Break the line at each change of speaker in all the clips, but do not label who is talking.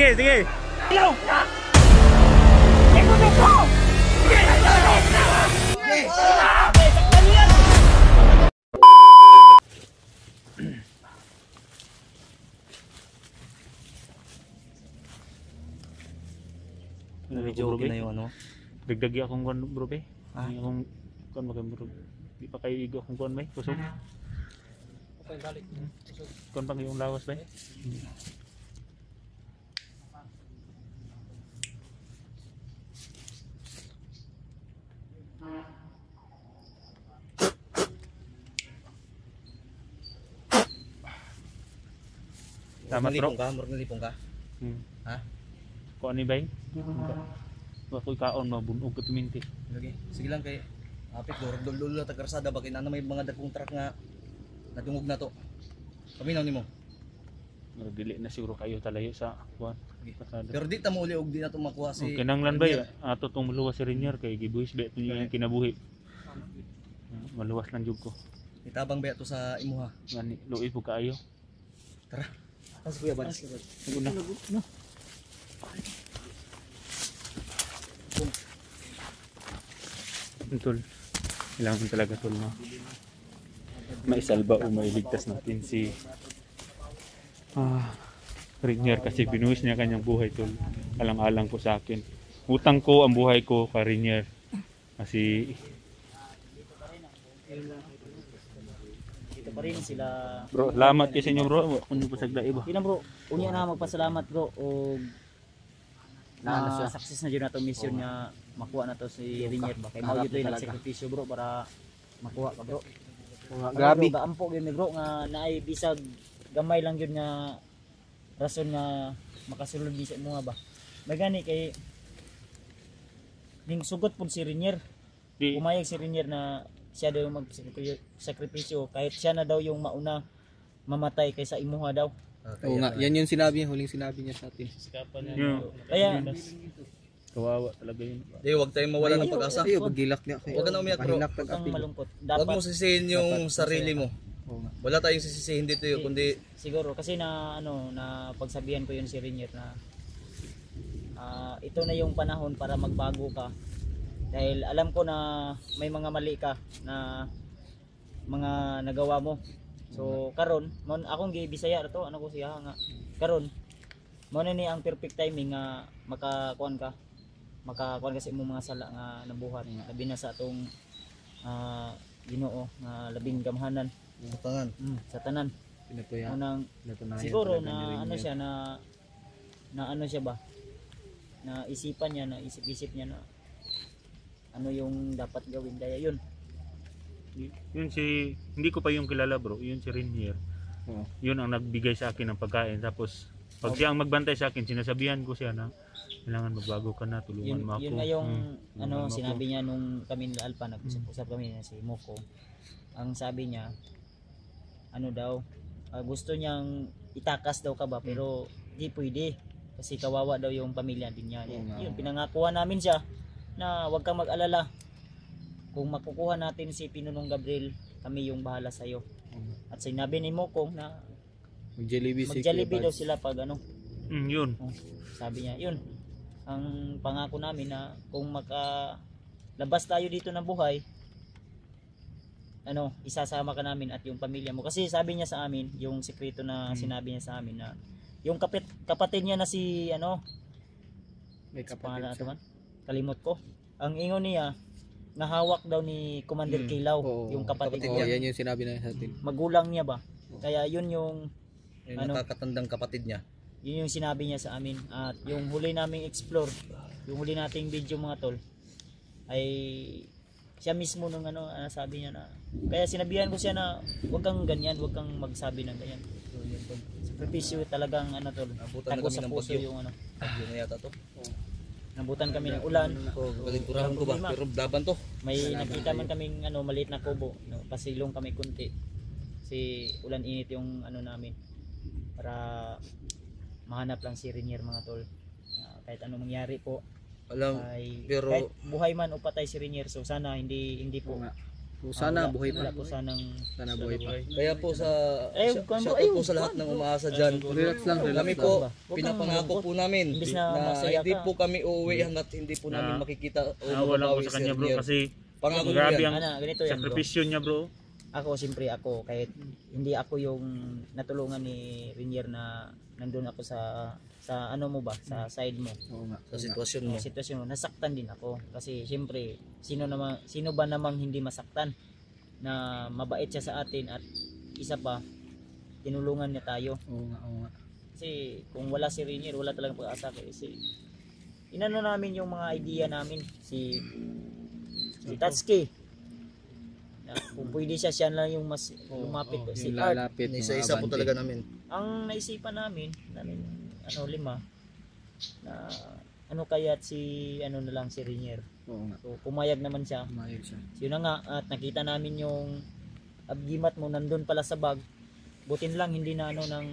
Sige, sige.
Hello!
Medyo okay na yung ano. Dagdagi akong kuan bro be. Akong kuan magam bro. Di pa kayo igo akong kuan bay. Kusog.
Okay, balik.
Kuan pang yung lawas bay. Tama bro.
Murag nalipong ka. Ha?
Kuan ni bay. Ako kaon mabunog ka tuminti.
Okay. Sige lang kay apit dol ta karsada ba kinana may mga dagkong truck nga natungog na to. Paminaw nimo.
Dili na siguro kayo talayo sa kuan.
Pero di ta mo uli og di na to makuha si
kinanglan bay ato tong maluwas si Rainier kay gibuhis ba ito yung kinabuhi. Maluwas lang jud ko.
Itabang ba to sa imuha.
Ngani luoy po kaayo.
Tara. As kuya ba?
Naguna. No. Tol. Kailangan talaga tol na maisalba o mailigtas natin si Rainier kasi binuhis niya kanyang buhay tol. Alang-alang po sa akin. Utang ko ang buhay ko kay Rainier. Kasi
dito pa rin sila.
Bro, salamat kasi inyo bro. Kuno pa sagda iba.
Yun bro, unya na magpasalamat bro og na success na jud na to mission niya makuha na to si Rainier ba kay mao jud yung nagsakripisyo bro para makuha ka bro.
Grabe.
Gaampo gyud ni bro nga naay bisag gamay lang jud nga rason nga makasulod di sa mga ba. May gani kay ning sugot pud si Rainier. Umayag si Rainier na siya daw yung magsakripisyo kahit siya na daw yung mauna mamatay kaysa imuha daw.
Oo nga, yan yung sinabi, huling sinabi niya sa atin.
Sikapan niya.
Kaya
kawawa talaga yun.
Di wag tayong mawala ng pag-asa.
Ayo, pagilak niya.
Huwag ka na umiyak bro.
huwag kang malungkot.
Huwag mo sisihin yung sarili mo. Wala tayong sisisihin dito yun, kundi
siguro kasi na ano na pagsabihan ko yun si Rainier na ito na yung panahon para magbago ka. Dahil alam ko na may mga mali ka na mga nagawa mo. So karon mon akong gibisaya to ano ko siya nga karon mo na ni ang perfect timing nga makakuan ka sa imong mga sala nga nabuhat labi na sa atong Ginoo nga labing gamhanan sa tanan unang siguro na ano siya na ano siya ba na isipan niya na isip-isip niya na ano yung dapat gawin daya yun.
Yun si hindi ko pa yung kilala bro, yun si Rainier. Yun ang nagbigay sa akin ng pagkain tapos pag siya ang magbantay sa akin sinasabihan ko siya na kailangan magbago ka na, tulungan mo ako.
Yun nga yung ano sinabi niya nung kami ni Alpha nag-usap kami na si Moko. Ang sabi niya ano daw gusto niyang itakas daw ka ba pero di pwede kasi kawawa daw yung pamilya din niya. Yun pinangakuan namin siya na huwag kang mag-alala. Kung makukuha natin si Pinunong Gabriel, kami yung bahala sa iyo. At sinabi ni Mokong na mag-Jollibee daw sila pag ano.
Yun.
Sabi niya, yun. Ang pangako namin na kung makalabas tayo dito ng buhay, ano, isasama ka namin at yung pamilya mo. Kasi sabi niya sa amin, yung sikreto na sinabi niya sa amin na yung kapatid niya na si ano,
may kapatid
siya. Kalimot ko. Ang ingon niya, nahawak daw ni Commander Kilaw yung kapatid niya.
Yan yung sinabi na sa atin.
Magulang niya ba? Kaya yun yung
nakakatandang kapatid niya.
Yun yung sinabi niya sa amin. At yung huli naming explore, yung huli nating video mga tol, ay siya mismo nung ano, sabi niya na, kaya sinabihan ko siya na huwag kang ganyan, huwag kang magsabi ng ganyan. So yun tol. Sakripisyo talagang ano tol, tako sa puso yung ano.
Yun na yata to.
Nabutan kami ng ulan.
Pagkinturahan ko ba? Pero laban to.
May nakita man kaming ano, maliit na kubo. No? Pasilong kami kunti. Kasi ulan init yung ano namin. Para mahanap lang si Rainier mga tol. Kahit ano mangyari po.
Alam, pero
kahit buhay man o patay si Rainier. So sana hindi po
O, sana buhay pa.
Wala po sanang
Sana buhay pa.
Kaya po sa
kung ano,
shoutout po sa lahat ng umaasa dyan.
Relax lang, relax
Kami
lang.
po,
Huwag kang
pinapangako po namin
Imbis na
na
masaya
hindi
ka.
po kami uuwi hanggat hindi po namin makikita o
Naawa lang ko
mababawi
sa
si
kanya bro
Renier.
kasi
Pangako
grabe
yan.
ang
ganito yan, bro.
sakripisyo niya bro.
Ako, siyempre ako, kahit hindi ako yung natulungan ni Renier na nandun ako sa ano mo ba, sa side mo,
Oo nga.
Sa sitwasyon mo.
sa sitwasyon mo, nasaktan din ako. Kasi siyempre, sino ba namang hindi masaktan na mabait siya sa atin at isa pa, tinulungan niya tayo.
Oo nga, oo nga.
Kasi kung wala si Renier, wala talagang pag-asa. Kasi inano namin yung mga idea namin, si Tatsuki. Na kung pwede siya lang yung mas lumapit. Si
Yung
Art,
lalapit, mga
Isa-isa po
abante.
talaga namin.
ang naisipan namin lima na ano kaya't si ano na lang si Renier.
Oo nga.
So pumayag naman siya.
Umayag siya.
So, yun na nga at nakita namin yung abgimat mo nandun pala sa bag. Butin lang hindi na ano ng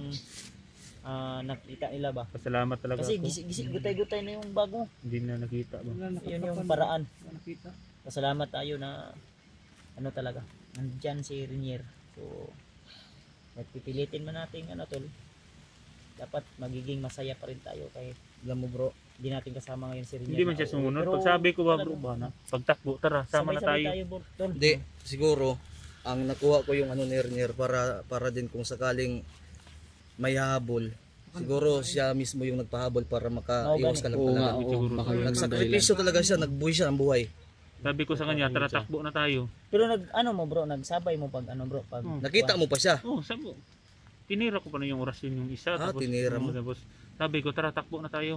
nakita nila ba.
Pasalamat talaga
Kasi
ako.
gutay-gutay na yung bag mo.
Hindi na nakita ba.
Yun yung paraan. Pasalamat tayo na ano talaga. Nandyan si Renier. So pipilitin man natin ano tol. Dapat magiging masaya pa rin tayo kahit
Alam mo bro,
hindi natin kasama ngayon si Renier.
Hindi man siya sumunod. Pag sabi ko ba bro ba na pagtakbo tara sama na tayo.
Tol.
hindi, siguro, ang nakuha ko yung ano ni Renier para din kung sakaling may habol. Siguro siya mismo yung nagpahabol para makaiwas ka lang
Oo nga,
talaga.
oo. Baka yun ang dahilan.
Nagsakripisyo talaga siya, nagbuhay siya ng buhay.
Sabi ko sa kanya tara takbo na tayo.
Pero ano mo bro, nagsabay mo pag ano bro, pag
Nakita mo pa siya.
Oh, sabi ko. Tinira ko pa na yung orasyon yung isa.
Tinira mo.
Tapos sabi ko tara takbo na tayo.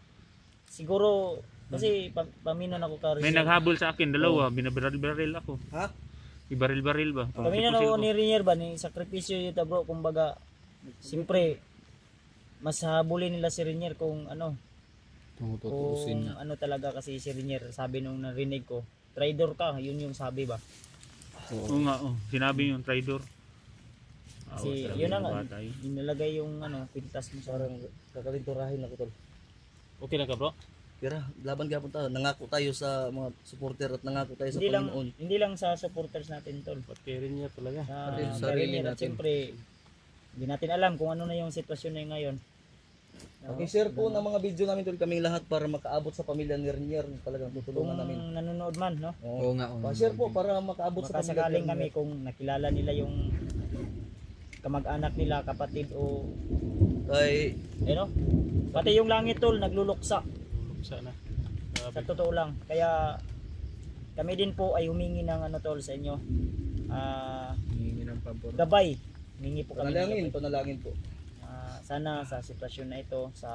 siguro kasi paminon ako ka
May naghabol sa akin dalawa, binabaril-baril ako.
Ha?
Ibaril-baril ba?
paminon ako ni Renier ba ni sakripisyo yun ta bro, kumbaga siyempre mas habulin nila si Renier kung ano,
Tutuusin
kung
na.
ano talaga kasi si Renier sabi nung narinig ko, traitor ka, yun yung sabi ba.
Oo nga, oh. Sinabi yung traitor.
Kasi
Awa,
yun na
talaga
nga,
yung bata yun.
inilagay yung ano, pintas mo sa
Parang kakalinturahin ako tol.
Okay lang ka bro?
Pero laban gapon tayo. Nangako tayo sa mga supporter at nangako tayo sa
hindi lang
Panginoon.
hindi lang sa supporters natin tol.
Pati rin niya talaga.
Sa
sarili
sarili at
natin.
siyempre hindi natin alam kung ano na yung sitwasyon na ngayon.
Okay, share po ng mga video namin tol kaming lahat para makaabot sa pamilya ni Renier. Talagang
Kung
tutulungan namin.
nanonood man, no?
Oo nga, oo nga.
Pa-share po para makaabot sa
Baka
pamilya ni
sakaling
Renier.
kami kung nakilala nila yung kamag-anak nila, kapatid o
Kay
no? Pati yung langit tol nagluluksa
Sana.
sa totoo lang. Kaya kami din po ay humingi ng ano tol sa inyo.
Hihingi ng pabor.
Gabay. Humingi po kami ng
panalangin,
gabay.
panalangin po.
Sana sa sitwasyon na ito sa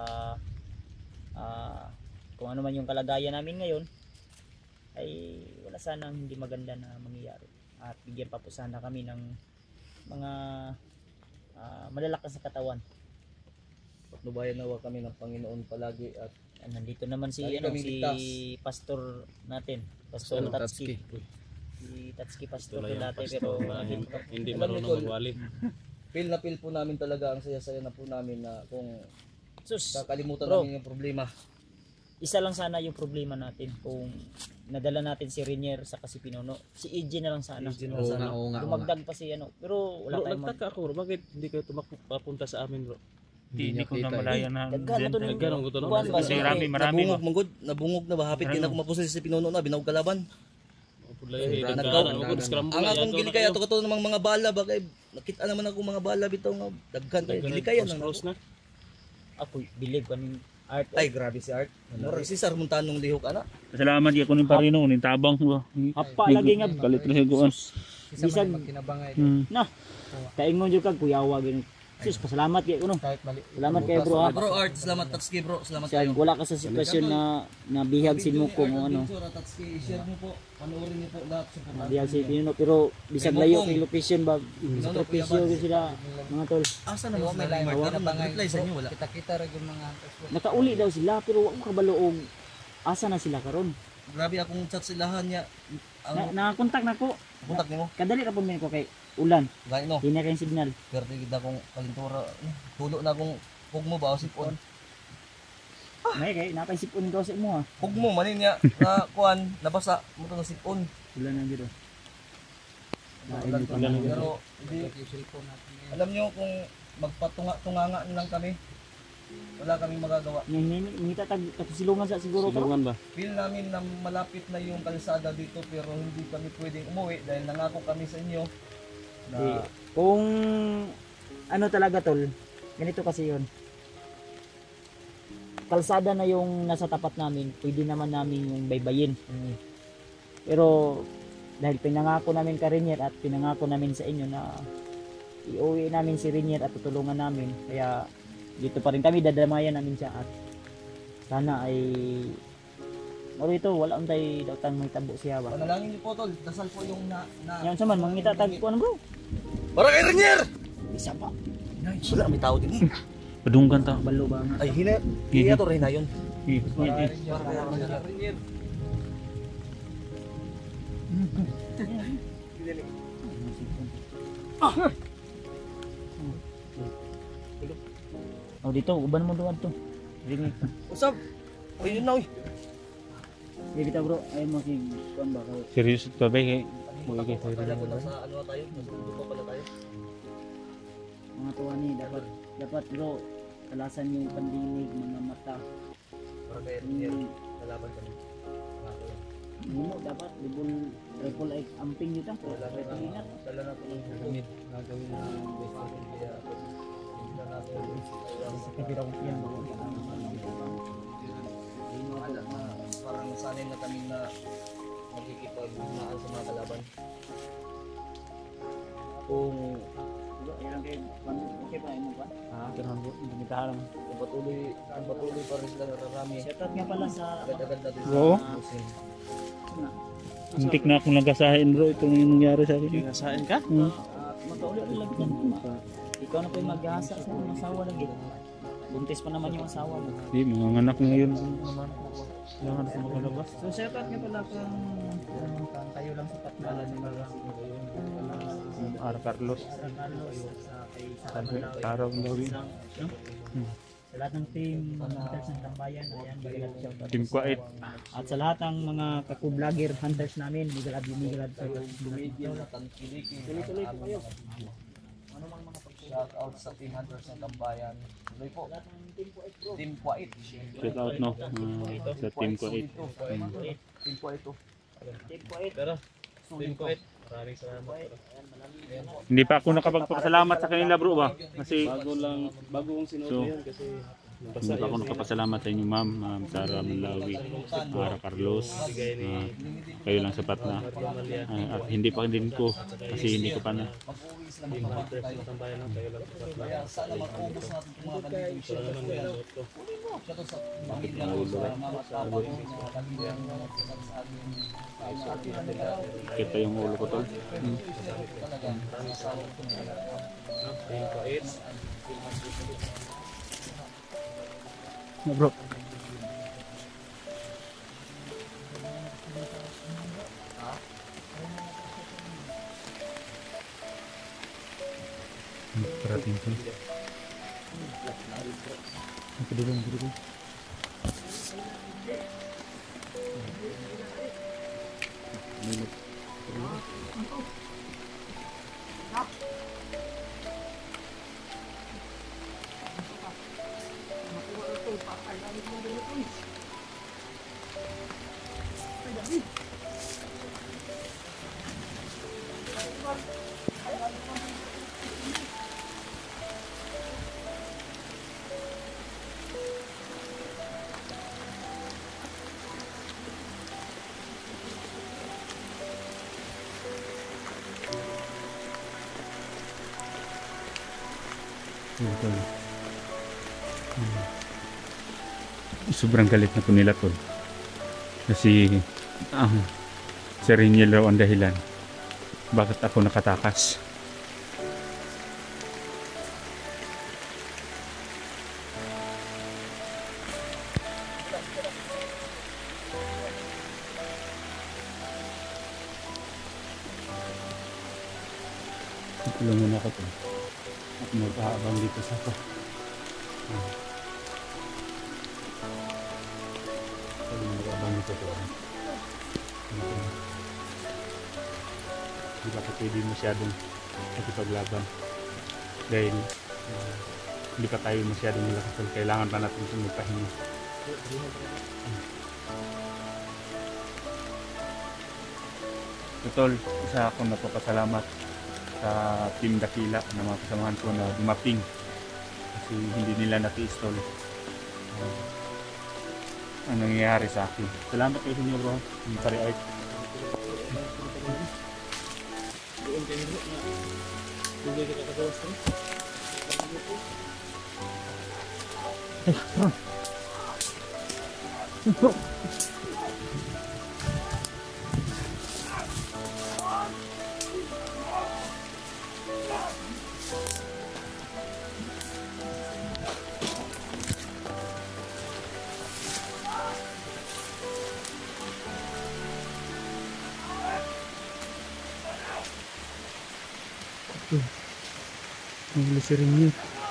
kung ano man yung kalagayan namin ngayon ay wala sanang hindi maganda na mangyayari at bigyan pa po sana kami ng mga malalakas na katawan.
Patnubayan nawa kami ng Panginoon palagi at
Nandito naman si
Lagi
ano
kami
si
ligtas.
pastor natin, Pastor Tatsuki. Si Tatsuki pastor ko dati pero
hindi marunong magwali. Feel na feel po namin talaga ang saya-saya na po namin na kung
sus,
kakalimutan
bro,
namin yung problema.
isa lang sana yung problema natin kung nadala natin si Renier sa kasi Pinuno. Si EJ na lang sana.
EJ na
Oo
sana.
nga, oo nga.
Dumagdag pa si ano, pero wala tayong
Nagtaka ako, bro. Bakit hindi kayo papunta sa amin, bro?
Hindi ko na
nakita,
malaya na.
Daghan na to ng
Nagkaroon ko to ng-
buwan ba?
Kasi marami ba?
Nabungog na ba? Hapit din ako mapusin si Pinuno na, binawag kalaban. Ang akong gilikaya, ito ka namang mga bala ba kay nakita naman ako mga bala bitaw nga daghan kay gilikaya na.
Ako believe kaning art.
Ay grabe si Art. Mura si Sir Muntanong lihok ana.
Salamat di ako ng parino, ng tabang.
Hapa lagi nga
Kalit na siya kuan.
bisag na. Kaingon jud kag kuyawa gini. Sus, pasalamat kay kuno. Salamat kay bro ha.
Bro Art, salamat Tatsuki bro. Salamat
Siya,
kayo.
wala ka sa sitwasyon na nabihag si Muko mo ano.
Tatsuki, share mo po. Panoorin niyo po lahat sa mga.
Nabihag si Pinuno pero bisag layo kay location ba. Sakripisyo gyud sila mga tol.
Asa na mo may live reply sa inyo wala.
Kita-kita ra yung mga
Nakauli daw sila pero wa ko kabalo og asa na sila karon.
Grabe akong chat silahan niya. Ang
Nakakontak na ko.
kontak nimo.
Kadali ra po min ko kay ulan.
Gani no.
Hindi na kayong signal.
Pero gid akong kalintura. Tulo na akong pugmo ba o sipon.
May kay napay sipon daw sa imo ha.
Pugmo manin niya na kuan nabasa mo to na sipon.
Ulan na gyud.
Pero hindi, alam nyo kung magpatunga-tunganga lang kami, wala kaming magagawa.
Ngita tagsilungan sa siguro to.
Silungan ba?
Feel namin na malapit na yung kalsada dito pero hindi kami pwedeng umuwi dahil nangako kami sa inyo na
Kung ano talaga tol, ganito kasi yun. Kalsada na yung nasa tapat namin, pwede naman namin yung baybayin. Pero dahil pinangako namin ka Renier at pinangako namin sa inyo na iuwi namin si Renier at tutulungan namin, kaya dito pa rin kami, dadamayan namin siya at sana ay ito, wala ang tayo daw may tabo siya ba.
panalangin niyo po tol, dasal po yung
Yan sa man, mangita tag ko ano bro?
Para kay Renier!
Isa pa.
Wala, may tao din.
Padunggan ta.
Balo ba nga?
Ay, hiya to rin na yun.
Oh dito, uban mo doon to. Ringit.
Usap! Ayun na, uy.
Hindi kita bro, ayaw mo si kuan ba kay
Serious pa ba kay
Kala ko nasa ano tayo, nasa dulo pala tayo.
mga tuwa ni dapat bro, kalasan yung pandinig, mga mata.
Para kay Renier, lalaban kami. Nangako yan.
Mo dapat triple X amping dito.
Dala na po ng
Gamit. Gagawin na yung best natin.
kaya hindi na natin
Sa kabirang yan bro.
parang nasanay na kami na magkikipag-unaan sa mga kalaban. Kung
Ilang kayo, okay pa mo ba?
Kailangan bro, hindi tahalang.
kung patuloy pa rin sila nararami,
Shoutout nga pala sa
agad-agad natin
Oo.
Muslim.
Muntik na akong nagasahin bro, ito yung nangyari sa akin.
Nasain ka?
makauli lang yan. Ikaw na po yung mag-asa sa mga asawa lagi. Buntis pa naman yung asawa mo.
Di, mga anak ngayon. Kailangan sa makalabas.
So shoutout nga pala kung kayo lang sa Patmala ni
Ara Carlos.
Carlos sa kay
Araw ng gawin.
sa lahat ng team, mga hunters ng tambayan, ayan, bigalad shoutout.
Team Kuwait.
At sa lahat ng mga kaku-vlogger hunters namin, bigalad shoutout.
Media na tangkilikin.
Tuloy-tuloy po kayo.
Shout out sa Team Hunters ng Tambayan. Tuloy po.
Lahat ng team po bro.
Team Kuwait.
Shout out no. Sa Team Kuwait.
Team Kuwait to.
Team Kuwait.
Team Kuwait. Maraming salamat.
Hindi pa ako nakapagpasalamat sa kanila bro ba? Kasi
Bago kong sinuot
So,
yun kasi
hindi pa ako nakapasalamat sa inyo ma'am. Ma'am Sara Manlawi. Ara Carlos. Kayo lang sapat na. At hindi pa din ko. Kasi hindi ko pa na.
Mag-uwi sila magpapatay tayo.
tambayan lang kayo lang.
Kaya sana mag-ubos natin itong mga kandidato. Shout out sa pamilya ko, sa mama at papa ko, mga pamilya ng mga kasal sa amin.
Kita yung ulo ko tol.
Talaga, asawa ko talaga.
Team Kuwait.
Bro. Parating ko. Kedulung. Sobrang galit na po nila tol. Kasi si Renier raw ang dahilan. Bakit ako nakatakas? Tulungan ako tol. At magpahabang dito sa ako. Magpahabang dito tol. Hindi pa pwede masyadong makipaglaban. Dahil hindi pa tayo masyadong malakas. Kailangan pa natin itong magpahinga. Tol, isa akong napapasalamat sa Team Dakila na mga kasamahan ko na dumating kasi hindi nila naki-install ang nangyayari sa akin. Salamat kayo sa inyo bro, yung pare art.
Doon kayo bro na tugay kita kagawas rin.
Ang lisirin niya.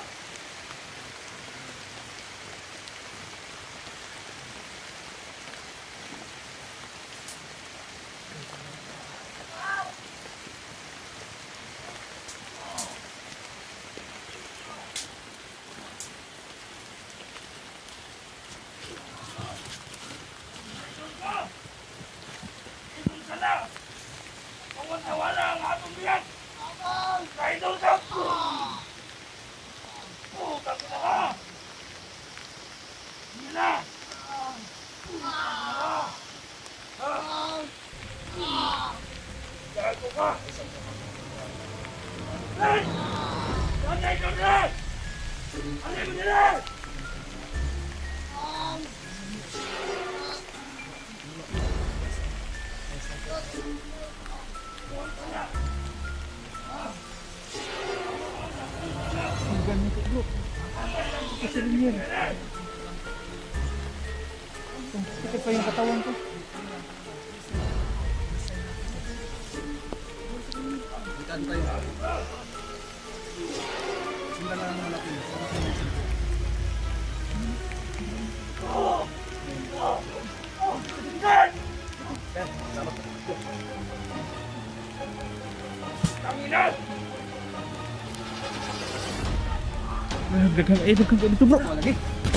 Sakit pa yung katawan ko.
Ikan tayo. Sila lang ang malaki.
Dagang dito bro.
Lagi.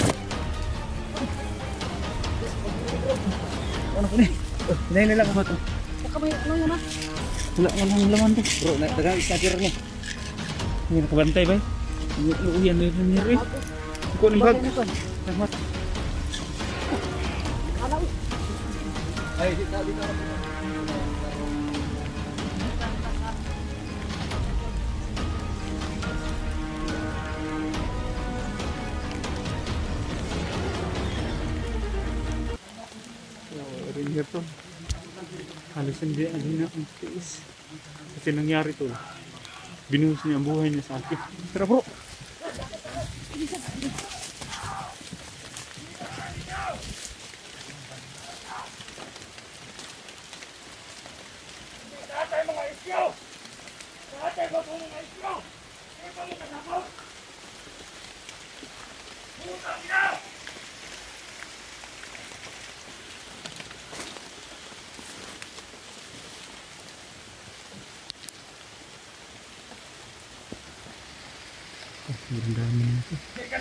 Ano ko ni? Hinay na lang ako to.
Baka may ano yan ah.
Walang laman to.
Bro, dagang sniper niya.
Hindi nakabantay ba? Uyan na yun niya eh. Iko ng bag. Salamat.
Ay, dito.
Rin to. Halos hindi na ang tiis. Kasi nangyari to. Binuhos niya ang buhay niya sa akin. Tara bro! Ang dami nito.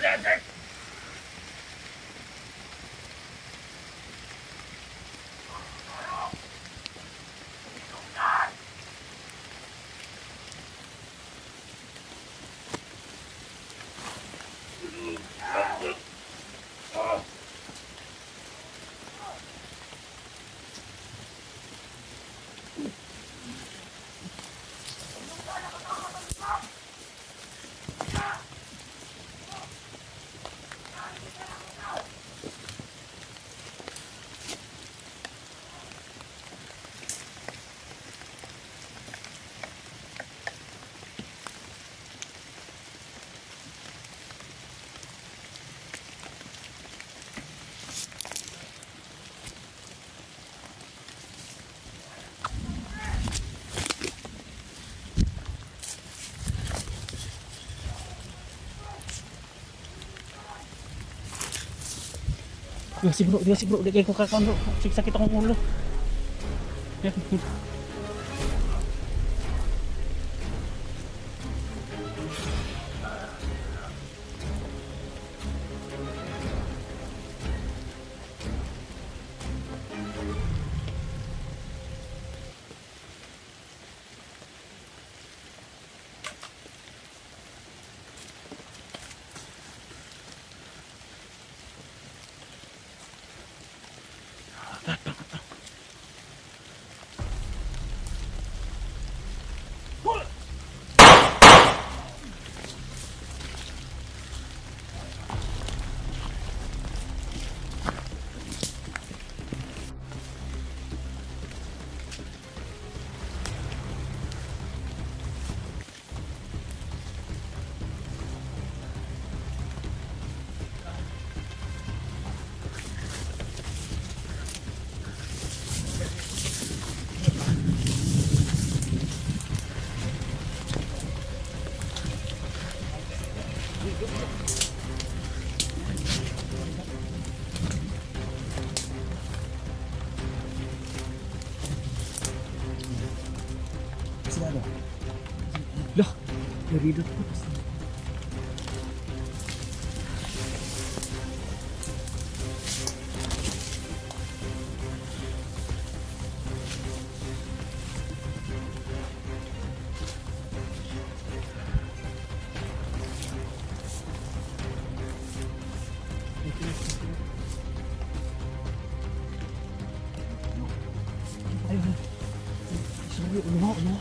Dia si bro, dia kayak kakak bro, sakit akong ulo. Ya.
Sigado. Lah, naridot ko. Ayun. Sorry, ulo.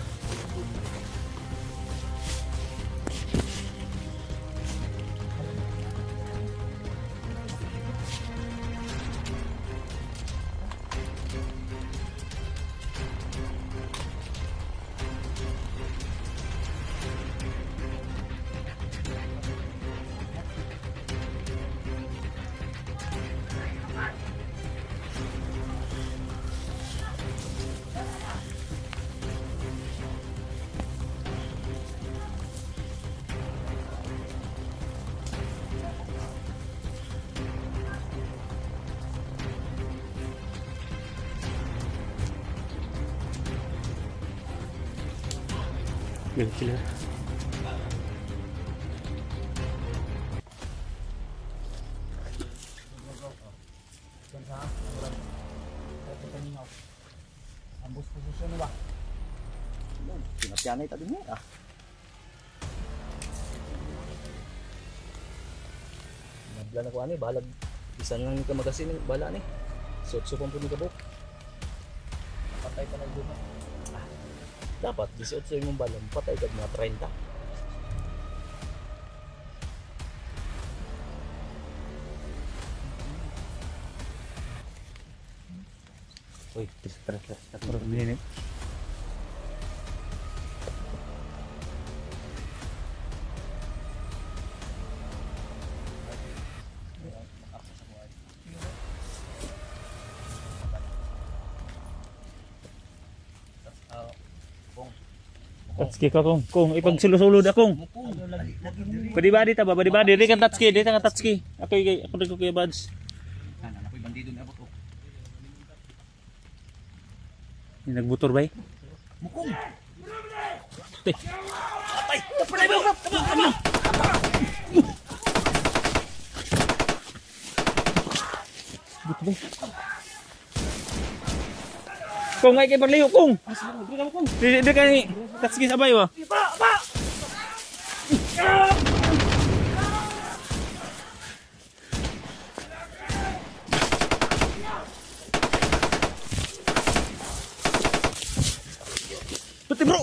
Yan sila.
Ambos posisyon ba? Pinatyanay tadi mo ah. Nabla na ko ani balag bisan lang ka magasin bala ni. Sotso pang pud kabuk. Patay ka na dito. Dapat 18 imong balang patay ka mga 30. Uy, terus.
Bro, minit. Tatski ka kung ipagsulod akong. Pwede ba dito ba? Pwede ba? Dili kan tatski, dili kan tatski. Ako rin ko kay Buds.
Kanan ako'y bandido na ako.
Nagbutor ba?
Mukong.
Te.
Atay, tapos mo.
Kung ay kay Barliyo kung. Dili ka ni tatski sabay ba? Pati bro.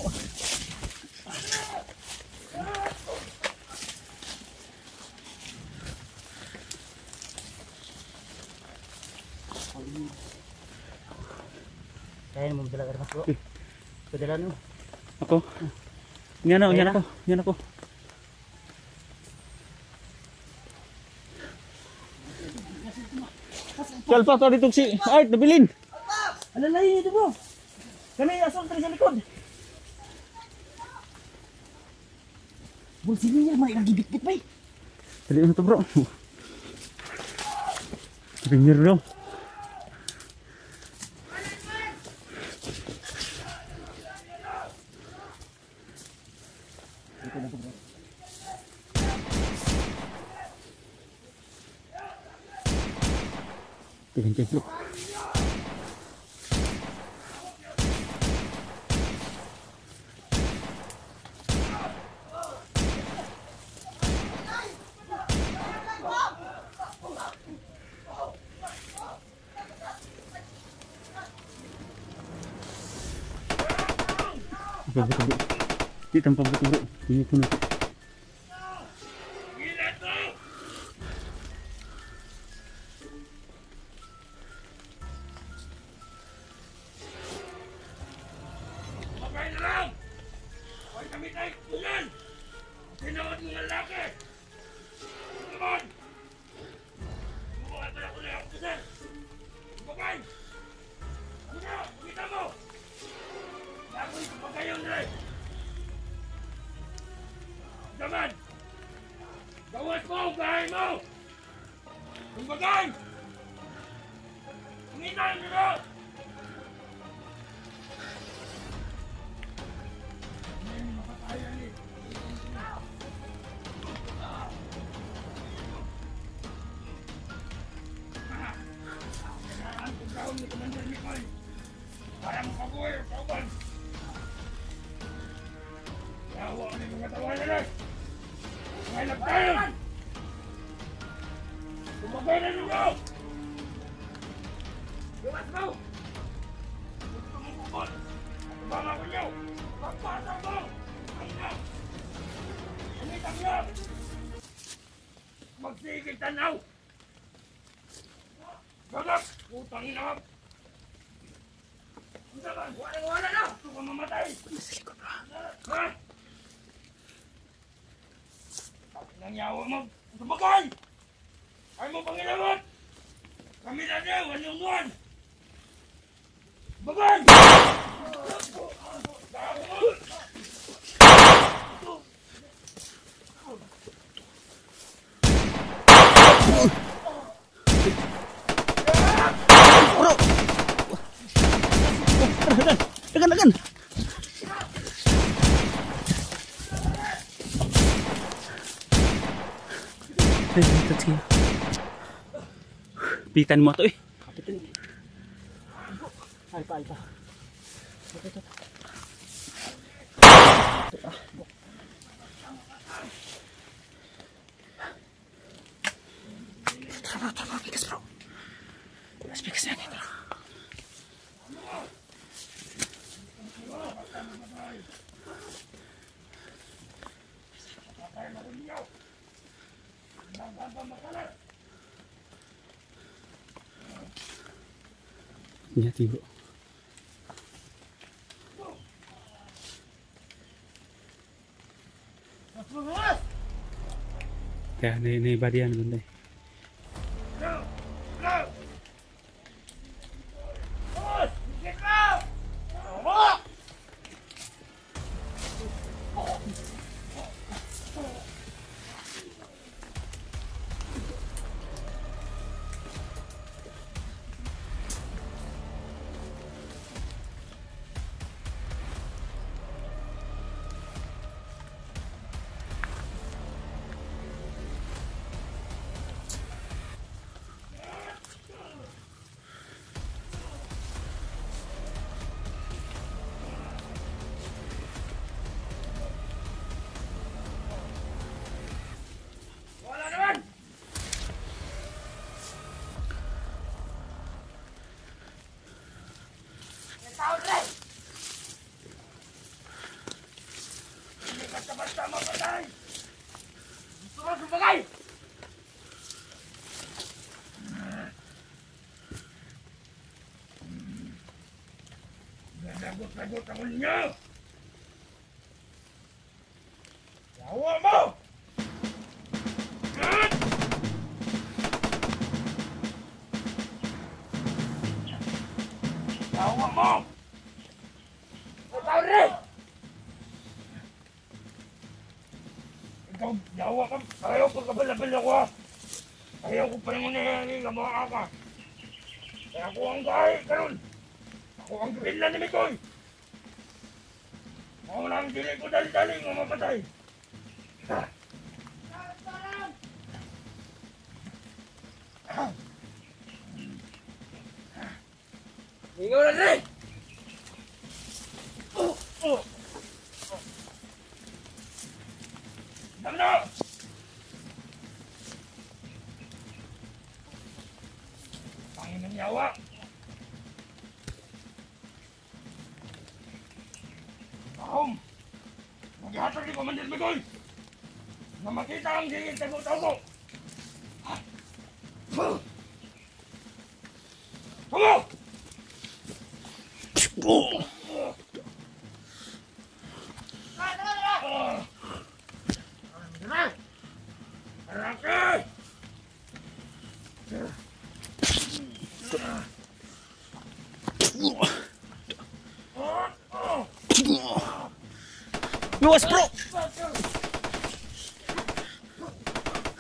Kaya mo dala ka bro. Padala no.
Ako. Yan ako. Kalpa to dito si Art nabilin.
Alalay ito bro. Kami asol sa likod. Bulsi niya may nagibit-bit bay.
Dali ano to bro. Pinyer daw. Tingin bro. Bro. Di tanpa betul bro. Ini pun aku.
Gawas mo! Gahay mo! Kumbagay! Panginoon nyo! Parang kabuhay ang kauban! Yawa ka na yung katawan na lang! Ngayon tayo! Kumagay na ninyo! Lumas mo! Gusto mong bukod! At banga ko nyo! Pagpasang mo! Ang na! Umitang nyo! Magsigil tanaw! Gagap! Putang ina! Ang dagan! Wala na! Gusto ka mamatay! Ha? Nang yawa mo! Sumagay! Ay mo Panginoon! Kami na niyo! Walyong-luan! Bagay!
Dagan. Pitan mo to eh. Ay pa. Tara, bigas bro. Bigas yan. Ya tiba. Ya, ini badian benda.
Lagot ang ninyo! Yawa mo! Yawa mo! Matawri! Ikaw, yawa ka! Ayaw ko kabal-abal ako ha! Ayaw ko pa naman nangyayari ka mga ka! Kaya ako ang gahay karon! Ako ang gawin ni Mikoy! Ako lang dili ko dali-dali nga mapatay! Hingaw na rin! Dami na! Panginoon yawa! Ahom! Maghihatag ni Commander Mikoy! Na makita ang hingin tago-tago! Tumo! Arake!
Luas bro!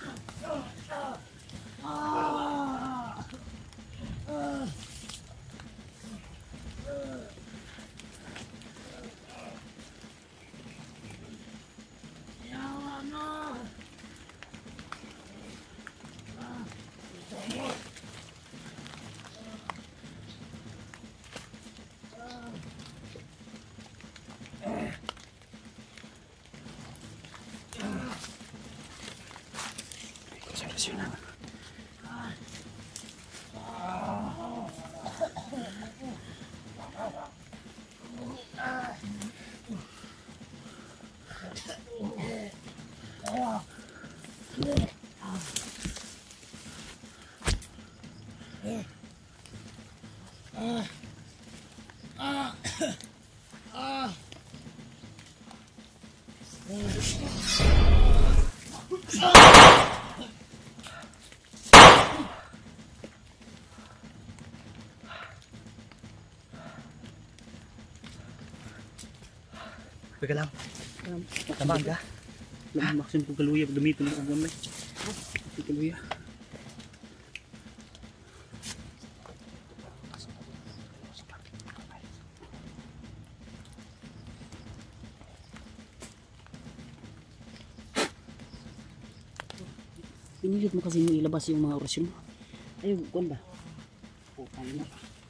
Teka lang. Tamaan ka.
Maksim po kaluya, gamitin mo ang gamay. Kaluya. Pinilit mo kasi ilabas yung mga orasyon mo. Ayaw, kuwan ba? Putang ina.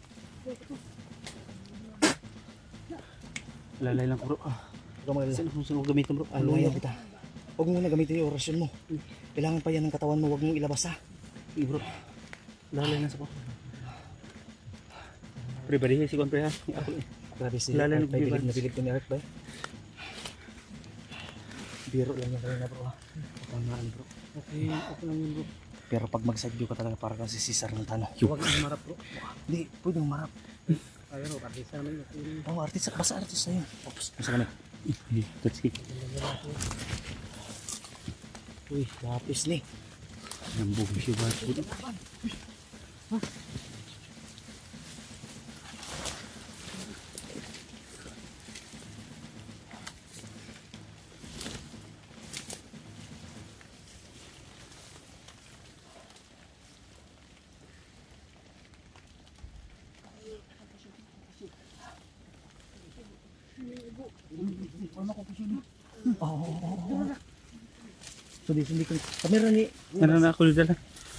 Lalay lang bro.
Huwag kang magalala.
Saan ko gamitin bro?
Luya kita. Huwag mo na gamitin yung orasyon mo. Kailangan pa yan ng katawan mo. Huwag mong ilabas ha.
Sige bro. Lalay na sa ko. Pre, barihe si Kon pre ha. Ako eh.
Grabe si
Lala
Art,
ng
bilib
Vivans.
na bilib ko ni Art ba? Biro lang yan kanina bro ha.
Tamaan bro. Okay, okay lang yun bro.
Pero pag magsadyo ka talaga para kang si Cesar ng Tano.
Huwag kang marap bro.
Hindi, pwede mong marap.
Ayun o, artista naman yun.
Oo, artista. Basta artista yun. Ops, basta kami.
Tatsi.
Uy, lapis ni.
Nambog siya ba?
Sundi ko. Kamera ni.
Meron na ako dala.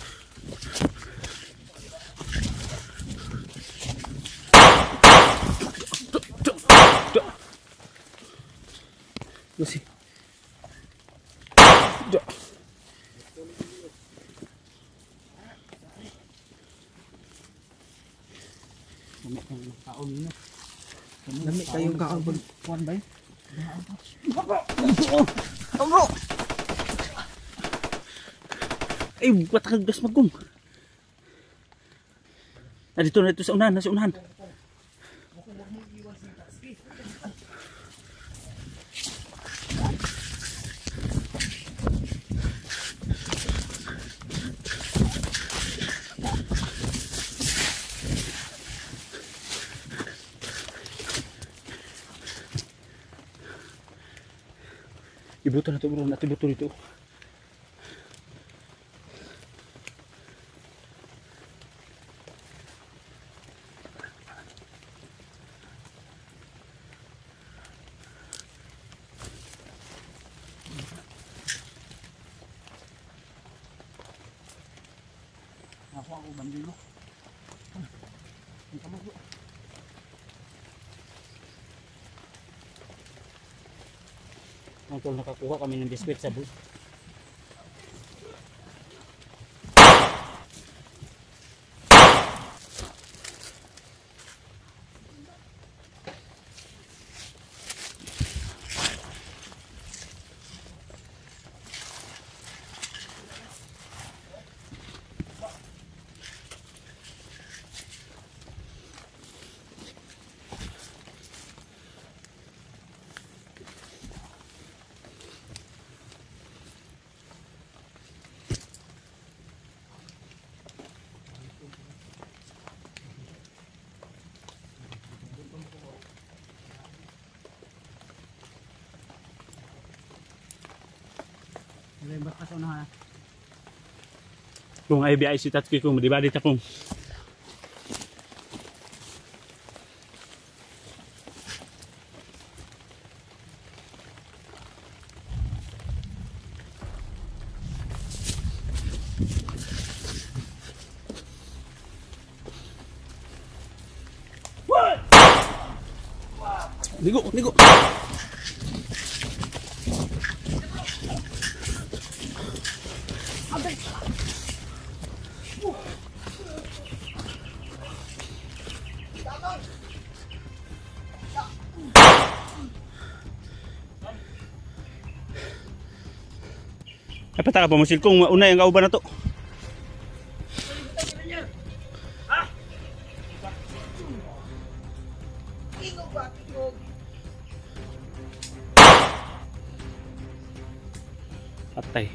Lucy.
Lami kayong kakabon.
Kuan ba? Ay, batakagdas magkong. Ah, dito na ito sa unahan, nasa unahan. Ibuto na ito bro, natibuto dito. Ako bandilo. Ang kamay bro. Nung nakakuha kami ng biskwit sa bus. Kung ay biya si Tatsuki kung di ba dito kung Ligo, ligo.
Abay!
pataka pa musil kong una yung kauban na to. Patay.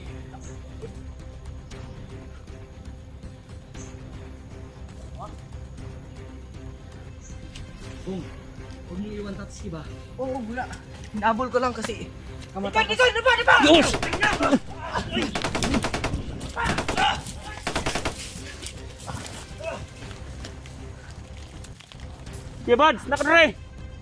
Huwag mo iwan tatsi ba?
Oo, wala. Hinabol ko lang kasi kamata ko.
Diyos! Yeah, buds, nakadre!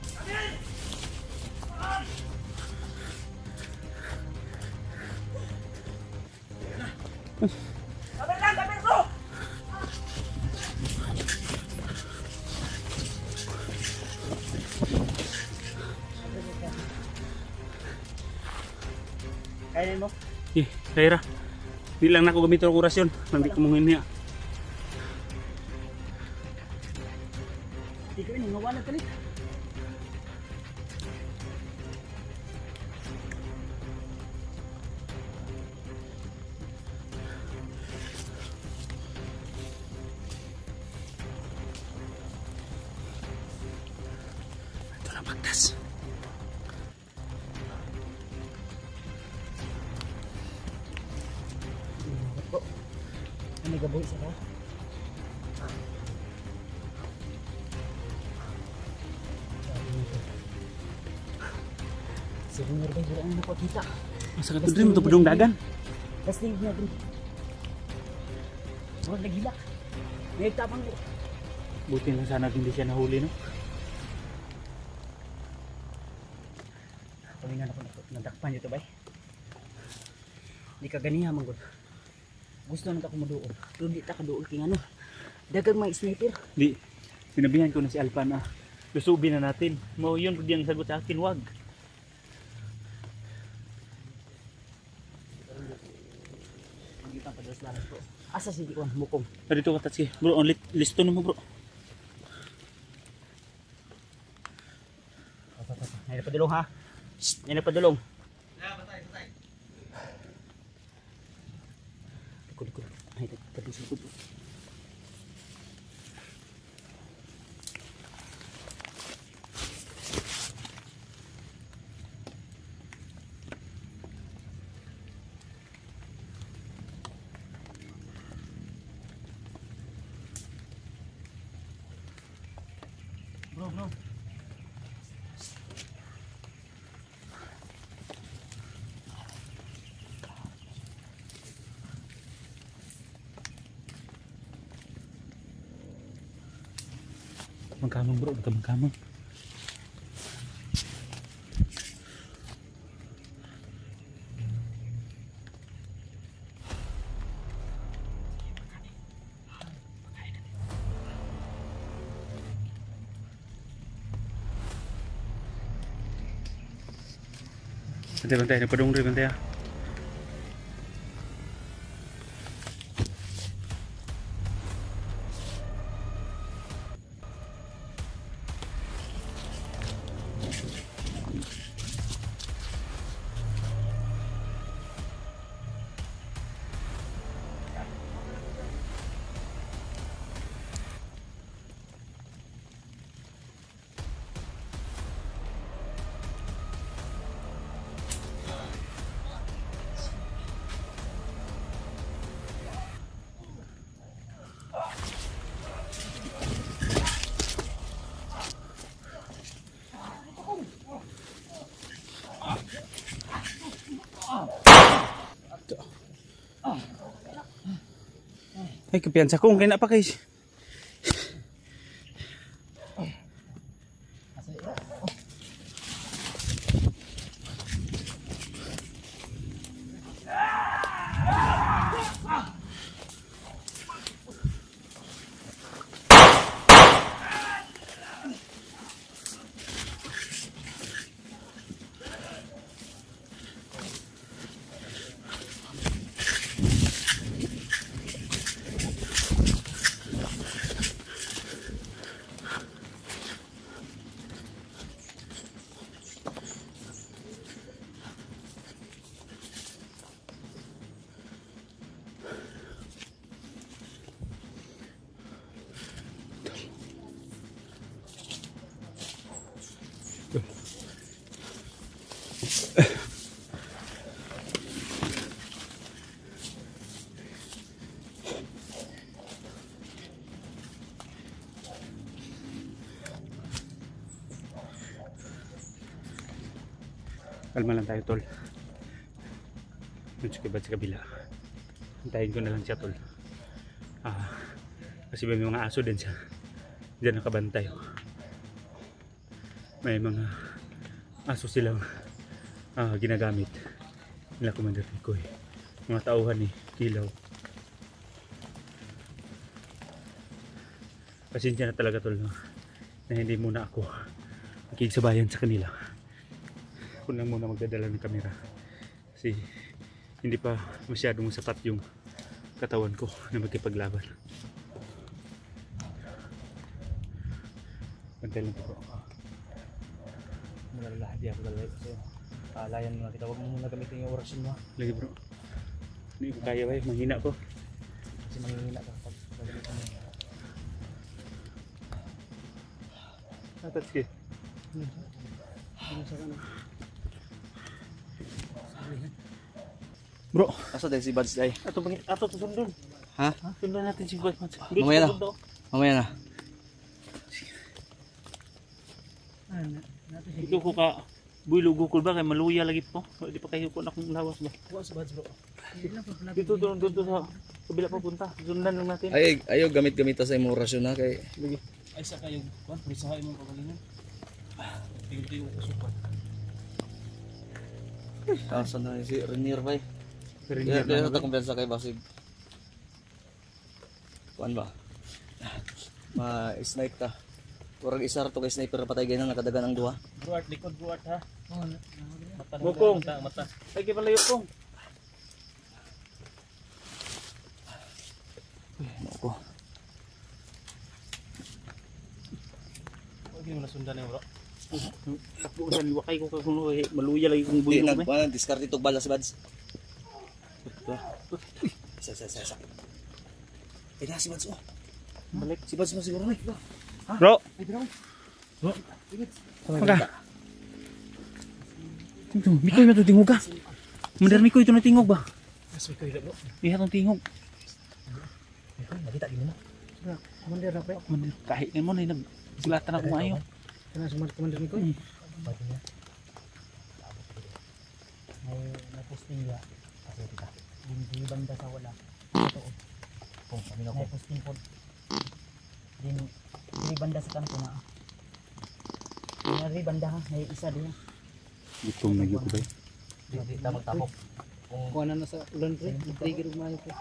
Kainin mo?
Eh, Kaira. Di lang na ako gamito ng orasyon. Nandi ko mong niya.
Di ko ini, ngawalan ka rin.
Ito na bagtas.
Ano gaboy sa ka? Sigunir ba yung ano ko kita?
Masa ka ito mo ito padong dagan?
Tapos tingin na rin. Huwag nagilak. May tapang ko.
Buti lang sana hindi siya nahuli, no?
Pamingan ako nadakpan dito ba? Di ka ganiha manggod. Gusto na ako maduol. Pero di ta kaduol king ano. Dagang mga sniper.
Di, sinabihan ko na si Alpha na lusubin na natin. Mo yun, yung sagot sa akin, wag.
Magitang padalas laras ko. Asa si Dikon, mukong.
Dito ka tatsi. Bro, on listo na mo, bro.
Ngayon na padulong ha. Ngayon na padulong. Likod. Ay, padulong sa likod. Bro.
Magkamang, bro. Magkamang. Bantay, napadong rin, bantay ah. Ay, kapiyansa ko. Kaya na pa kayo. Kalma lang tayo, tol. Dun sa kabila. Hintayin ko na lang siya, tol. Kasi may mga aso din siya. Diyan nakabantay. May mga aso silang ginagamit nila Commander Mikoy. Mga tauhan ni Kilaw. Pasensya na talaga, tol, na hindi muna ako makiksabayan sa kanila. Ako lang muna magdadala ng kamera kasi hindi pa masyadong sapat yung katawan ko na magkipaglaban. Bantay lang po.
Malalahat di ako talaga kasi layan mo na kita. Huwag mo muna gamitin yung orasyon mo.
Lagi bro. Hindi ko kaya ba, mahina ko.
Kasi manghihina ka kapag gagamitin mo.
Natatski. Bro,
Asa dahil si Bads day?
ato to sundon.
Ha?
Sundon natin si Bad.
Mamaya na. Mamaya na.
Ito ko ka builo-gukol ba kay maluya lagi po. Di pa kayo ko na akong lawas ba.
Kuha si Bads bro.
Dito doon sa kabila papunta. Sundan lang natin.
Ay, ayo gamit-gamit sa imong orasyon na kay
Ay sa kayo, kuan, prisahay mo pagalingan. Tingin-tingin ko supat.
asa na si Renier bay.
Renier
Kaya
na
ta kumpiyansa kay basig. Kuan ba? Ma-snipe ta. Kurang isa ra to kay sniper patay gyud na nakadagan ang duha.
Buat likod buat ha. Mata na
Bukong.
mata.
Ay kay palayo kong.
Nako.
Huwag mo nasundan na bro.
Takbuhan wakay ko kakuno maluya lagi kong
Di
builo
nag
ko.
discard itog bala si Bads. Sa. Ay na si Bads oh.
Balik.
Si Bads mo siguro na.
Bro.
Ay bro.
Maka. Ito, Mikoy na ito tingog ka. Mandar Mikoy ito na tingog ba?
Mas ko ila bro.
Iha itong tingog.
Nakita gyud mo.
Commander na pre.
Mandar, kahit na mo na nagsulatan ako ngayon.
Kana sumat commander ni ko.
Pati niya. May posting niya. Kasi kita. Hindi banda sa wala. Ito.
Kung kami na
May posting po. Hindi banda sa kanto na. May banda ha. May isa din.
Gutom na yun ko ba?
Di ta magtapok.
Kuha na sa ulan pre. Trigger umayo pre.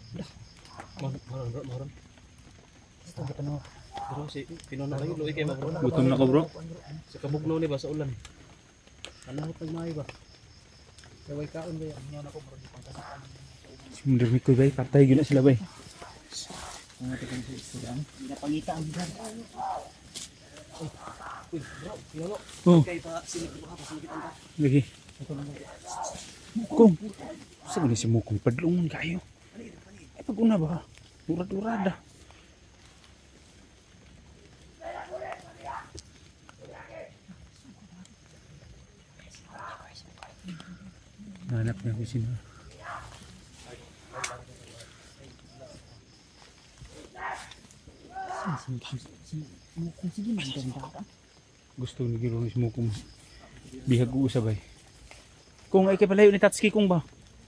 Moron.
Ito kita no.
Bro si Pinono kayo luwi kay bro.
Gutom na ko bro.
Sa kabugnaw ni ba sa ulan. Ano pag maayo ba? Kaway kaon ba yan? Yan ako bro di pangkasakan.
Si Mandar Mikoy ba? Patay yun na sila ba?
Pinapangita ang bigan.
Uy bro, Pinono.
Oh,
Kay pa sinig mo ka pasaligitan ka.
lagi. Mukong. Saan na si Mukong? Padlungan kayo. Ay pag-una ba? Urad-urada. Hanap niya kung sino.
Sige, maganda ka.
Gusto ni Giro ni Mukong. Bihag uusabay. Kung ay kapalayo ni Tatsuki kung ba?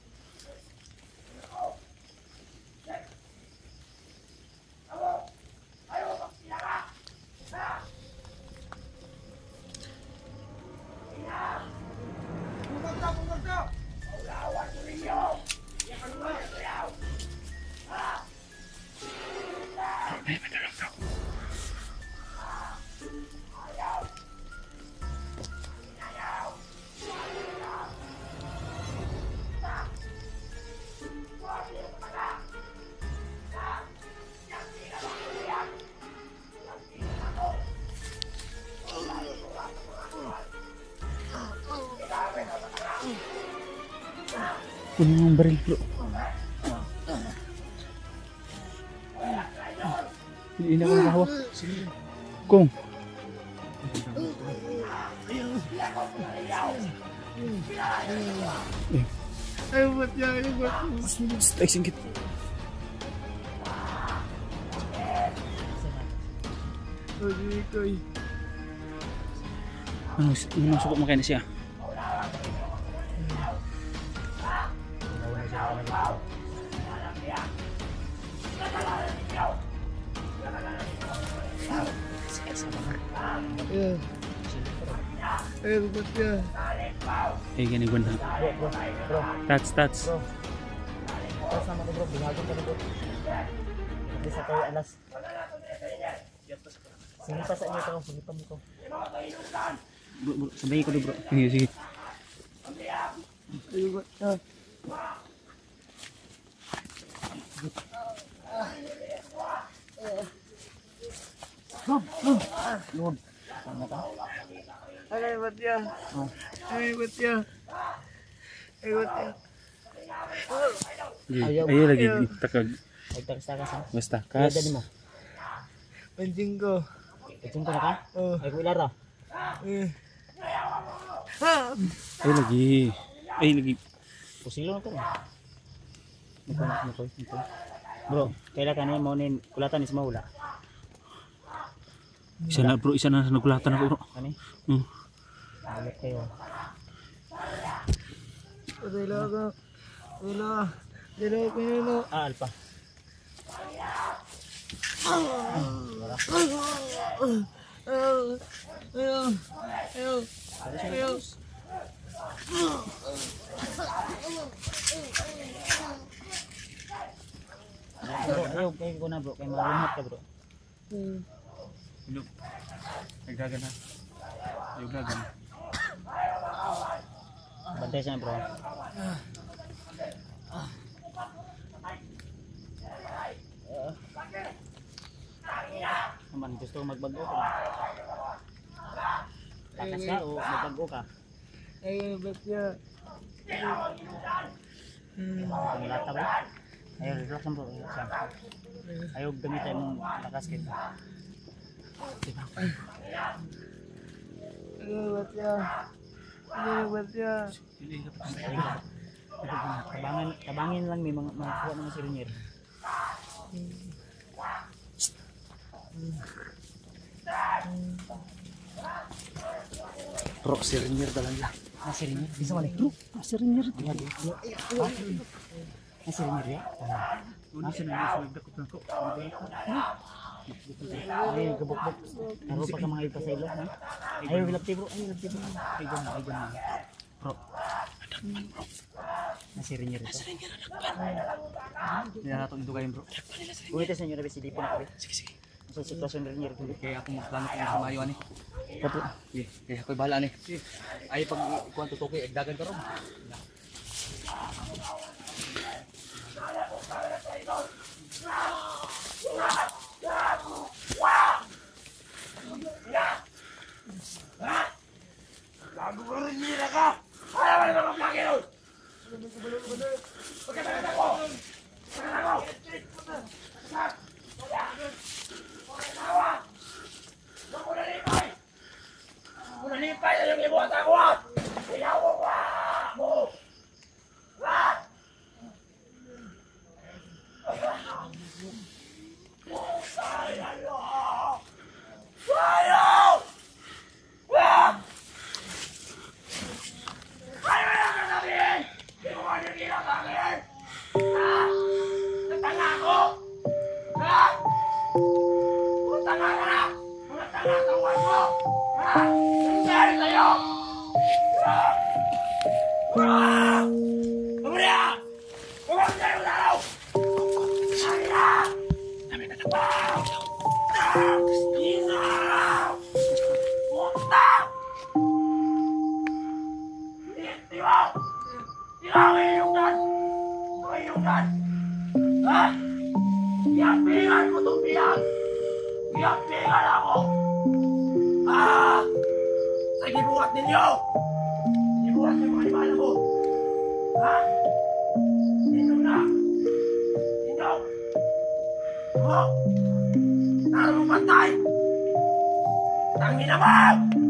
Kunin mo ang baril bro. Hindi na ako nakahawak. Kung.
Ay ba't yan?
Ay singkit. Ano suko mo kayo na siya? Eh, ganun guna.
Bro.
Tats.
Bro. Tapos naman bro, binagod ka na bro. Hindi sa kayo alas. Sige pa sa inyo ito, sige pa mo ito. Bro, sabihin ko din bro.
Sige.
Lord, sana ka? Ayaw.
Ayaw lagi takag.
Nagtakas-takas ha?
Basta
Kaya
kas.
dali mo.
Panjing ko.
Itong ka na ka? Ay ko ilara.
Ay lagi.
Pusilo na to. Nakoy. Bro, kailan ka na mo nin kulatan is mahula.
Isa na nagulatan ako bro.
Ani?
Hmm.
Alat kayo.
Dilo ko yun.
Alpa. Bro, ayaw kayo ko na bro, kay malumat ka bro.
Nagdagan na. Ayaw gagan.
Bantay siya bro. Naman gusto mo magbago ka. Takas ka o magbago ka?
Ayaw ba't niya?
Pangilata ba? Ayaw, relax lang bro. Relax lang. Ayaw gamitin mong lakas kita.
Ayaw ba't niya? Ayaw ba't niya?
Tabangin lang may mga kuha ng sirinyer.
Bro, sirinyer talaga.
Sirinyer? Bisa mo bro?
Sirinyer.
Sirinyer ya?
Una siya na nagdakot na ko.
Ay, gabok-bok. Taro pa ka mga ipa sa ilo, ha? Ayaw, hilapti bro. Ayaw, ganun. Bro. Nasirinyer ito.
Hindi na natin indugayin bro.
Bumitas na nyo na besi, di po na kabe. Sige. Sa sitwasyon rin niya.
Kaya ako magplano kung sa mayo ani.
Kapo.
Kaya ako'y bahala ani. Ay pag ikuan tutukoy, agdagan ka ron.
Gago ka rin nila ka! Ayaw ka naman mga kinol! Pagkatagat ako! Ako nalipay! Ako nalipay na yung libuhat ako! Ayaw ko mo! Ayaw! Ayaw na lang sasabihin! Hindi mo ka nagkila sa akin! Ha? Natanga ako! Ha? Tanga ka na! Mga tanga sa uwan mo! Ha? Nangyari sa'yo! Ha? Mamulia! Huwag mo sa'yo lalaw! Kaya! Dami na nabaw! Isaw! Puta! Tiwaw! Tiwaw! Iyungdan! Iyungdan! Ha? Iyapingan ko itong biyag! Iyapingan ako! Ah! Sa gibuhat ninyo! Gibuhat ng mga imana mo! Ha? Inom na! Inom! Oh! Tara mo pantay! Tangin na mo!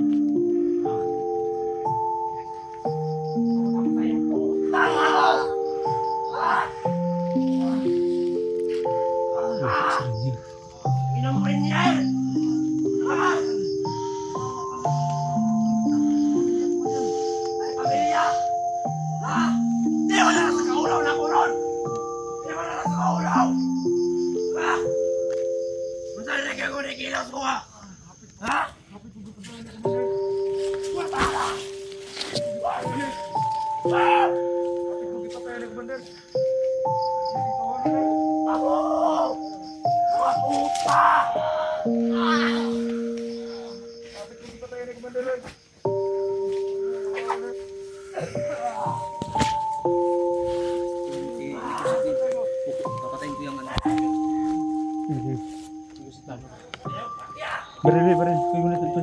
Tanga mo! Ah! Inom mo rin yan! Ah! Ay, pamilya! Ha? Di mo na lang sa kaulaw na kuron! Di mo na lang sa kaulaw! Ha? Kung saan na kayo nakikilos ko ha? Ha?
Papatayin ko yung ano.
Baril, baril. Uy, muna ito.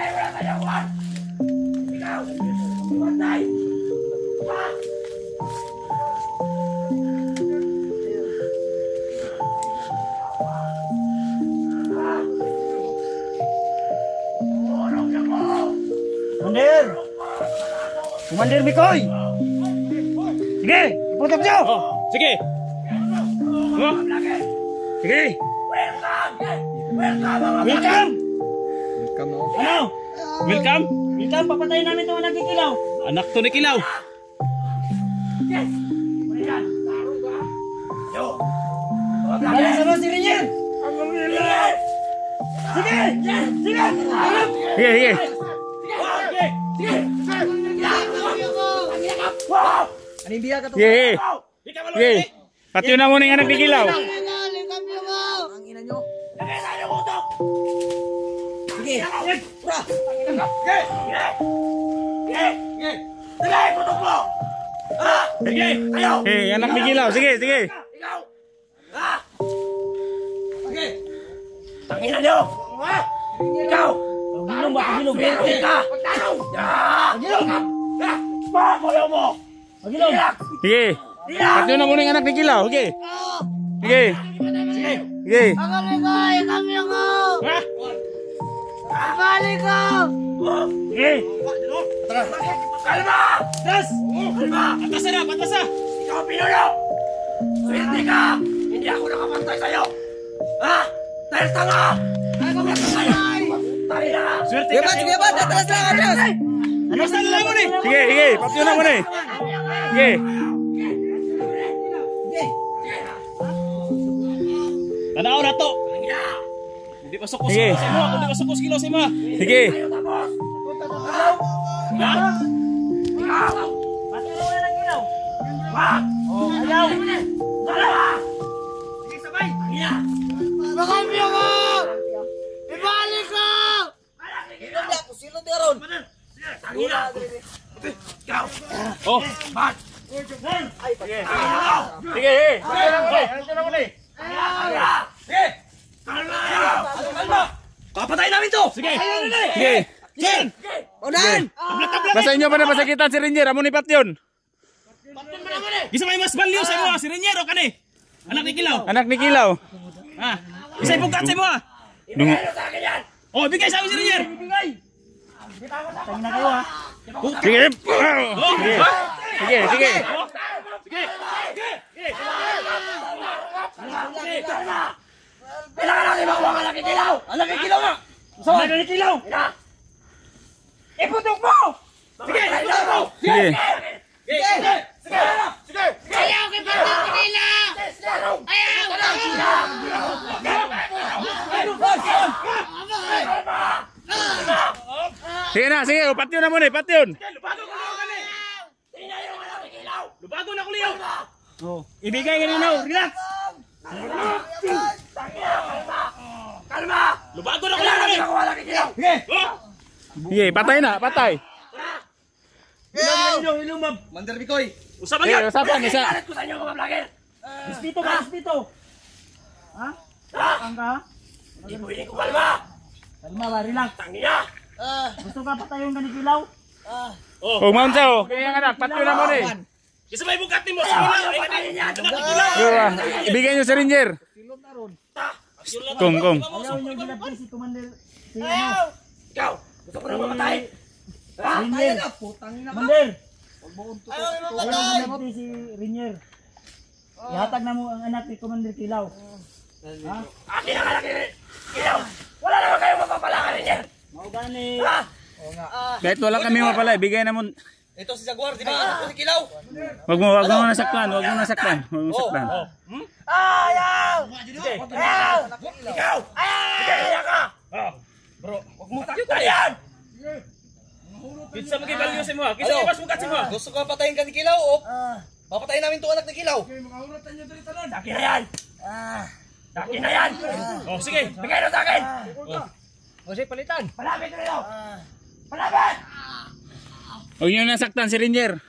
Commander! Commander Mikoy! Sige! Iputok nyo!
Sige! Oh. Sige!
Welcome! Ano?
Welcome!
Welcome, papatayin namin itong nagkikilaw.
Anak to ni Kilaw.
Galing sa mga si Rainier! Sige! Sige!
Sige, sige.
Anong biya ka to?
Sige. Sige. Pati na muna yung anak ni Kilaw.
Ang ina nyo. Sige! Pura!
Sige, anak ni Kilaw. Sige, sige.
Tangina nyo! Ikaw!
Pagilong ba? Pagilong! Pagilong!
Pakulo mo!
Pagilong!
Sige. Pati na muna yung anak ni Kilaw. Sige. Sige. Sige.
Sige! Kalma!
Gas!
Atas na! Atas na! Ikaw ang pinuno! Swerte ka! Hindi ako nakapantay sa'yo! Ha? Dahil tanga! Ako ba sa'yo? Tari na! Swerte ka!
Sige ba? Atras lang! Atras!
Ano sa nila mo ni?
Sige, sige. Pati na muna. Sige.
Tanaw na to! Hindi pa sukos
Sige.
kilo si mo! Hindi pa sukos kilo si mo!
Sige.
Ha?
Pati mo na ng ilaw!
Wag!
Ayaw!
Dalawa! Sige sabay! Iya!
Makambi ako! Ibalik ko! Hindi ako silot ka ron!
Tangina! Ikaw!
Oh.
Bag!
Sige. Sige. Pati na muna. Pati na muna.
Sige! Kalma kayo! Kalma! Papatayin namin to! Sige!
Sige.
Jen! Unahan!
Basta inyo pa na masakitan si Rainier. Amo ni Patyon.
Gisa may mas value sa mo, si Renyero ka ni! Anak ni Kilaw!
Anak ni Kilaw.
Ha? Isa ipugat sa mo ha!
Dungo.
Oh, bigay sa amin si Renyer!
Tangin na kayo ha!
Sige. Sige. Sige. Sige.
Kailangan natin makuha ka Anak ni Kilaw! Anak ni Kilaw nga! Anak ni Kilaw! Iputok mo! Sige! Iputok mo!
Sige.
Sige! Sige! Sige! Ayaw kay Patok ni Kilaw! Ayaw!
Sige na. Sige. Patyon na muna. Patyon.
Lubago ko liyaw ka ni! Tingnan yung Anak ni Kilaw! Lubago na ko liyaw!
Oh, ibigay ka nino! Relax!
Kalma! Lubago na ko liyaw ka ni! Anak ni Kilaw!
Sige!
Sige. Patay na. Patay.
Ilumab! Mander Bikoy!
Usap
Sige.
agad!
Usapan. Isa.
Kalat ko sa inyo mga vlogger!
Dito ka! Dito! Ha? Ang ka?
Hindi pwede ko kalma!
Kalma ba? Relax!
Tangina!
Gusto ka patayong ganikilaw?
Oh, mount sa oh. Kaya nga anak. Patyon na muna.
Isa may bugat ni mo sa Kilaw! Ay ka niya! Anak ni Kilaw!
Ibigay nyo si Rainier. Kung.
Ayaw niyo ginapin si Commander... Si ano?
Ikaw! Gusto ko na mamatay!
Rainier! Commander! Ayaw niyo ginapin si Rainier. Ihatag na mo ang anak ni Commander Kilaw. Ha?
Akin ang anak ni Kilaw! Wala naman kayong mapapala ka rin yan!
Maugani!
Kahit wala kami mapala. Ibigay na mo.
Ito si Jaguar, di ba? Ito si Kilaw.
Wag mo nasaktan. Wag mo nasaktan. Wag mo nasaktan.
Ayaw! Ayaw! Ikaw! Ayaw ka! Bro, huwag mo takot yan! Kitsa mag-evaluate sa mo ha? Kitsa mas mugat sa mo ha?
Gusto ko patayin ka ni Kilaw, oh. Papatayin namin to anak ni Kilaw.
Akin na yan! Akin na yan! Oh, sige, bigay na sa akin!
O sige, palitan.
Malapit na ito! Malapit!
Huwag niyo nasaktan si Rainier.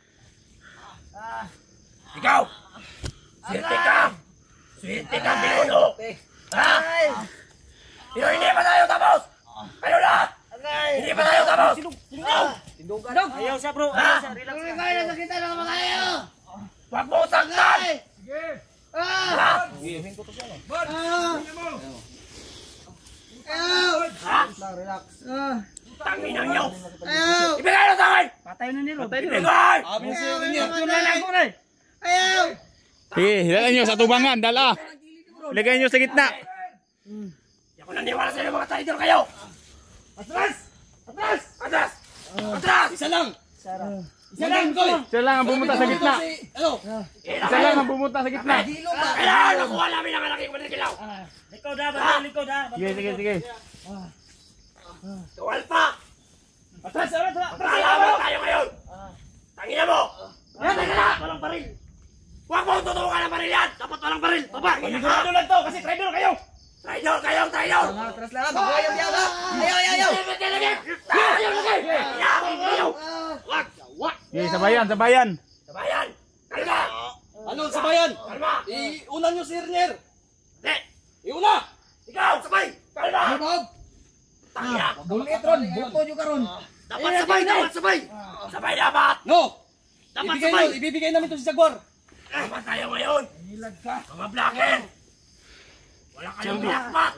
Ikaw! Swerte ka! Swerte ka, pinuno! Ha? Pero hindi pa tayo tapos! Kayo lahat! Hindi pa tayo tapos!
Ayaw siya bro, ayaw siya, relax ka.
Huwag mo saktan! Tangina niyo! Ibigay na sa akin!
Patay na nilo.
Ibigay!
Sige, dala niyo sa tubangan, dala. Lagay niyo sa gitna.
Hindi ako naniwala sa inyo mga traidor kayo! Atras! Atras! Atras! Atras! Isa lang! Isa lang, Koy!
Siya lang ang bumunta sa gitna. Siya lang ang bumunta sa gitna.
Kailangan nakuha namin ang anak yung manikilaw!
Likaw da, basta likaw da.
Sige, sige, sige.
Tuwal pa! Atras! Kalaban tayo ngayon! Tangina mo! Tangina na! Walang baril! Huwag mo tutukan ng baril yan! Dapat walang baril! Baba! Panigurado lang to kasi traidor kayo! Traidor kayo! Traidor!
Atras lang, magbuhay ang yawa. Ayaw.
Wag!
Sige, sabayan, sabayan.
Sabayan! Kalma!
Ano sa bayan?
Kalma!
Iunan nyo si Rainier.
Hindi!
Iuna.
Ikaw! Sabay! Kalma!
Bob.
Tangina!
Bulitron, buto nyo karon.
Dapat sabay! Dapat sabay! Sabay dapat!
No.
Dapat sabay!
Ibibigay namin to si Jaguar.
Dapat tayo ngayon! Mga blacker! Wala kayong blackmat!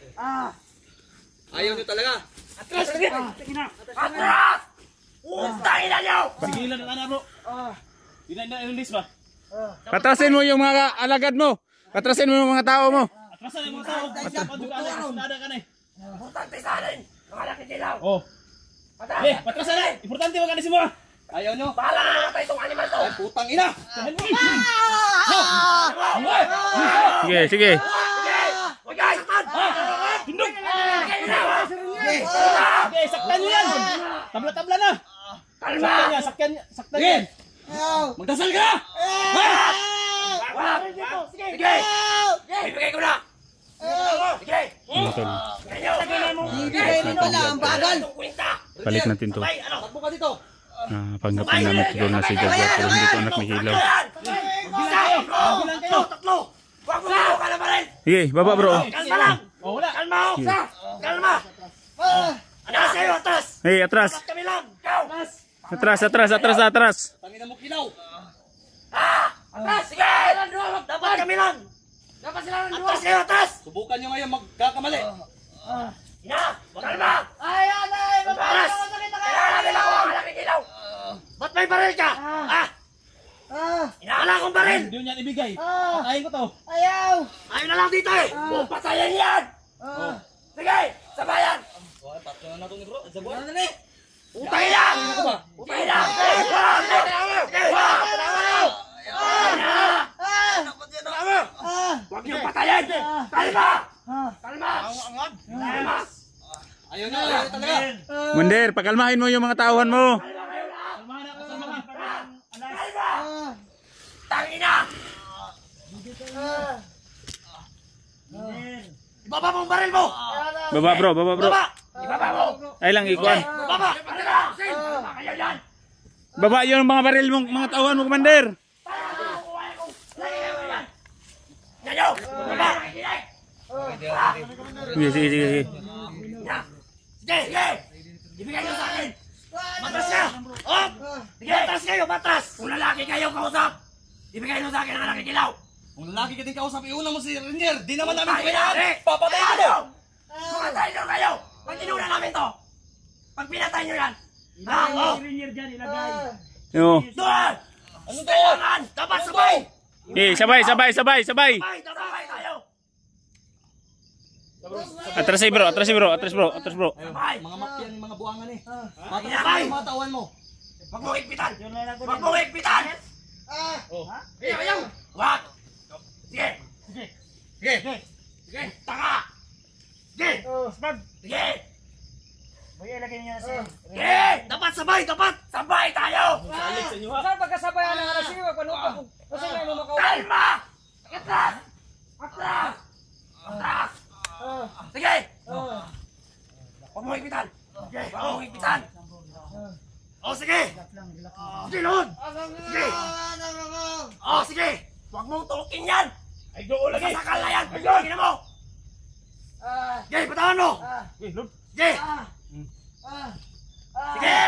Ayaw nyo talaga.
Atras! Atras! Utangin na nyo!
Sigilan ang anak bro. Hindi na i-release ba?
Patrasin mo yung mga alagad mo. Patrasin mo yung mga tao mo.
Atrasan yung mga tao. Ada ka na eh.
Importante sa akin! Mga nakikilaw!
Oh.
Atras!
Patrasan na. Importante wag ka na si Mora. Ayaw nyo.
Bahala na naman tayo itong animal to!
Putang ina.
Sige, sige.
Huwag kayo! Saktan! Hindog!
Okay, saktan nyo yan. Tabla-tabla na.
Kalma!
Saktan yan. Magdasal ka.
Sige! Ibigay ko na! Sige!
Ano tol?
Ibigay mo pala ang bagal!
Balik natin to.
Takbo ka dito.
Panggapin namin ito na si Jaguar pero hindi ko anak ni Hilaw.
Bilang kayo! Tatlo! Huwag mo ako ka na pa rin!
Sige, baba bro.
Kalma lang!
Oh, wala.
Kalma ako! Kalma! Anas kayo! Atras!
Hey, atras.
Dapat kami lang! Ikaw!
Atras, atras, atras, atras.
Tangina mo kilaw.
Atras! Sige! Dapat kami lang! Dapat sila ng atras kayo! Atras!
Subukan nyo ngayon magkakamali.
Ina! Kalma! Atras! Kailangan namin ako ang anak ni Kilaw! Ba't may baril ka? Inaala akong baril!
Hindi nyo yan ibigay. Patayin ko to.
Ayaw na lang dito eh! Huwag patayin yan! Sige! Sabayan!
Patay na to ni bro. Jaguar.
Utay lang! Utay lang! Huwag niyong patayin! Kalma! Kalma! Kalma!
Ayaw nyo talaga.
Munder, pakalmahin mo yung mga tauhan mo.
Tangina! Ibaba mo ang baril mo!
Baba bro, baba bro.
Ibaba! Ibaba mo!
Ay lang, ikuan.
Ibaba! Ibaba kayo yan!
Baba yung mga baril mong mga tauhan mo, Commander.
Nanyo! Ibaba!
Sige, sige, sige.
Sige! Sige! Ibigay nyo sa akin! Matras ka! Op! Sige! Matras kayo! Matras! Kung lalaki kayo kausap! Ibigay nyo sa akin ang nakikilaw!
Kung lalaki ka din kausap, iuna mo si Rainier. Di naman namin
Ay,
kailangan.
ay,
Papatay ko to.
Mga traidor kayo! Pag inuna namin to! Pag pinatay nyo yan! Ha? Oh!
Yo.
Doon! Ano to? Kailangan! Dapat sabay!
Eh, sabay, sabay, sabay, sabay.
Sabay! Sabay tayo!
Atras bro, atras bro, atras bro, atras bro.
Sabay!
Mga mafia ng mga buwangan eh.
Sabay!
Patay yung mga tauhan mo.
Huwag mo higpitan! Huwag mo higpitan! Ayaw! Ayaw! Wag! Sige! Sige! Sige! Sige! Taka! Sige! Sige! Sige! Dapat sabay! Dapat! Sabay tayo!
Saan pagkasabayan ng alas? Sige, magpanupag. Kasi may mga
Kalma! Atras! Atras! Tingnan mo! Sige, patawan mo! Sige! Sige!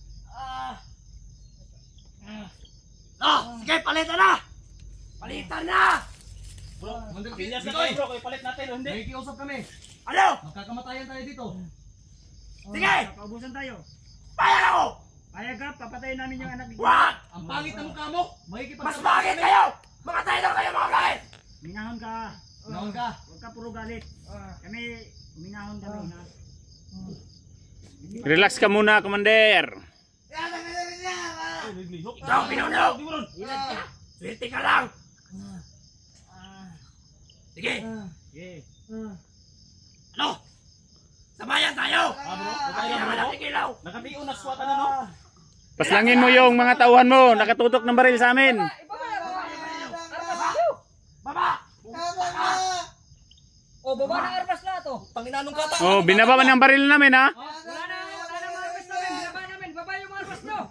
Sige, palitan na! Palitan na!
Pinyas na
Bikoy!
tayo bro, kaya palit natin o hindi?
Nakikiusap kami.
Ano?
Magkakamatayan tayo dito.
Sige!
Paubusan tayo.
Payag ako!
Payag ka, papatayin namin yung anak ni
Wag!
Ang pangit na mukha mo.
Mas bakit kayo! Makatayo daw kayo mga bakit!
Minahon ka.
Naon ka.
Huwag ka puro galit. Kami, minahon kami. Ha?
Relax ka muna, Commander.
Ikaw, pinuno! Swerte ka lang! Sige!
Sige.
Ano? Samayan tayo!
Bro,
Kaya naman natin kilaw!
nakabiyo na swatan na no?
Paslangin mo yung mga tauhan mo. Nakatutok ng baril sa amin.
Baba!
O, baba ng armas na to.
Panginanong kata.
Oh, binaba man ang baril namin ha.
Wala na mga armas namin. Baba namin. Baba yung mga armas nyo.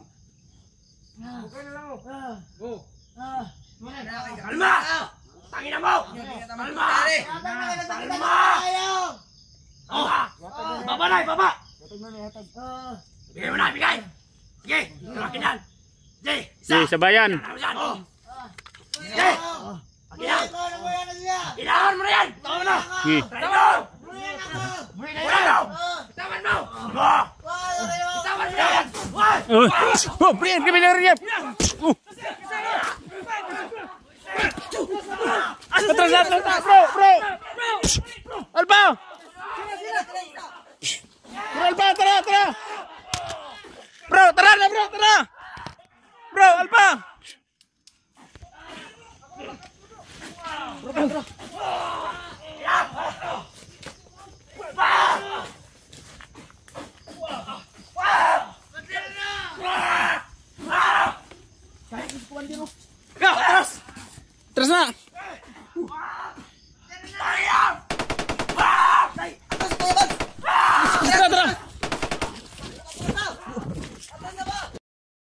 Kalma! Tangina mo! Kalma! Kalma! Oh, baba na, baba! Bigay mo na, bigay! Sige, akin yan! Sige, isa!
Sige, sabayan.
Ano yan? Sige! Akin yan! Kailangan mo na yan! Tama na!
Sige.
Tama! Wala na! Itawan mo! Itawan mo na yan!
Oh, Brian, kami na rin yan. Atras, bro! Alba! Bro, Alba, tara! Bro, tara na, bro, tara! Bro, Alba!